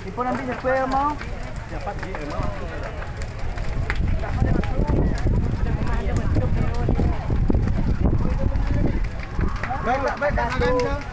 Ipon nanti siapa mau? Dapat dia mau. Baik, baik,